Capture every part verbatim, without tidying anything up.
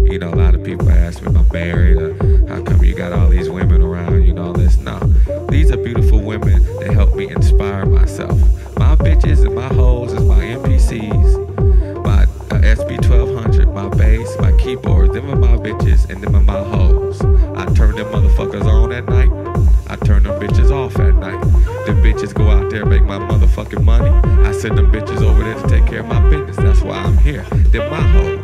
You know, a lot of people ask me if I'm married or how come you got all these women around, you know, this. No, these are beautiful women that help me inspire myself. My bitches and my hoes is my M P Cs, my uh, S B twelve hundred, my bass, my keyboard. Them are my bitches and them are my hoes. I turn them motherfuckers on at night. I turn them bitches off at night. Them bitches go out there and make my motherfucking money. I send them bitches over there to take care of my business. That's why I'm here. They're my hoes.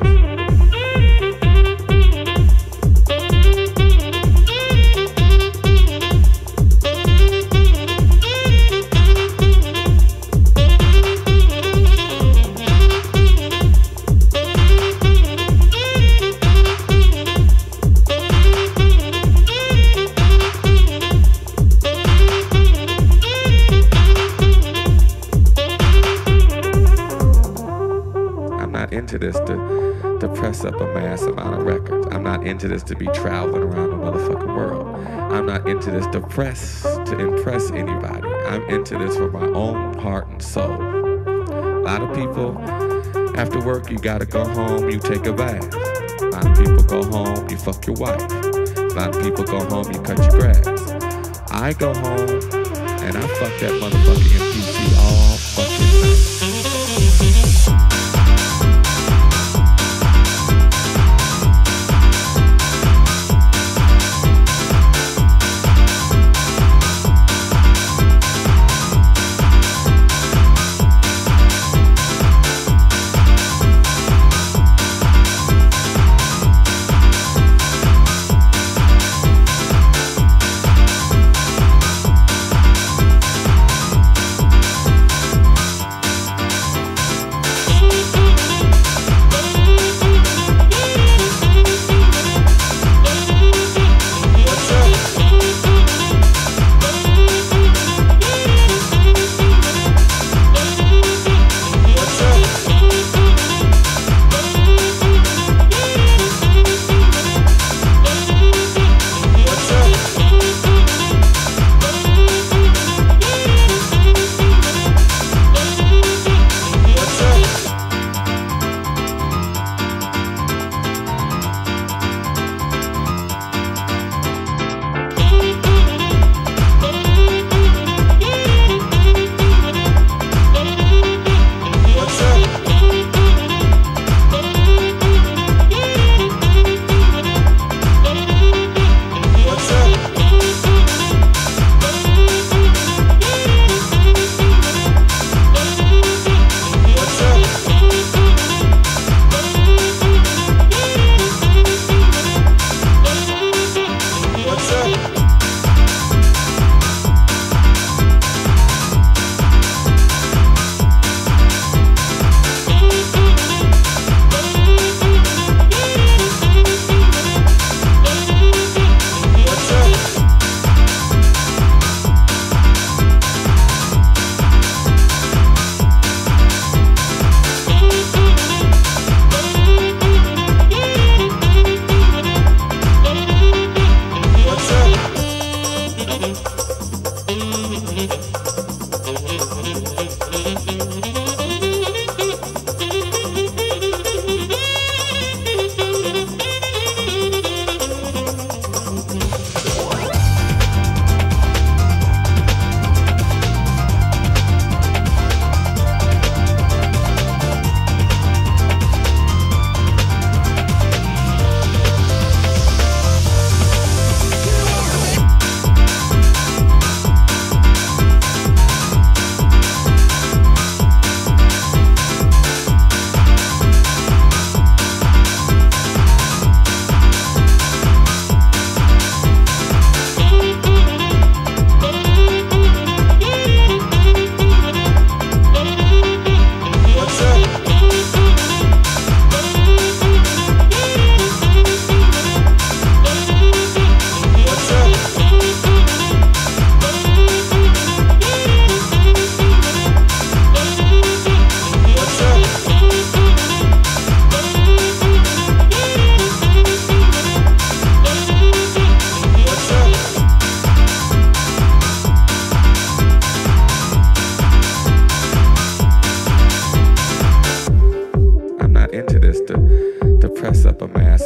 Into this to, to press up a mass amount of records. I'm not into this to be traveling around the motherfucking world. I'm not into this to press, to impress anybody. I'm into this for my own heart and soul. A lot of people, after work, you gotta go home, you take a bath. A lot of people go home, you fuck your wife. A lot of people go home, you cut your grass. I go home, and I fuck that motherfucking M P C all fucking night.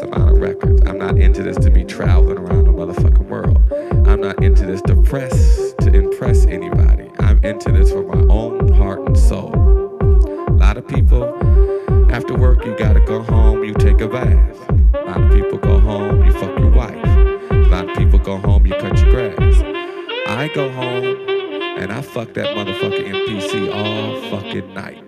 amount of records. I'm not into this to be traveling around the motherfucking world. I'm not into this to press, to impress anybody. I'm into this for my own heart and soul. A lot of people, after work, you gotta go home, you take a bath. A lot of people go home, you fuck your wife. A lot of people go home, you cut your grass. I go home, and I fuck that motherfucking M P C all fucking night.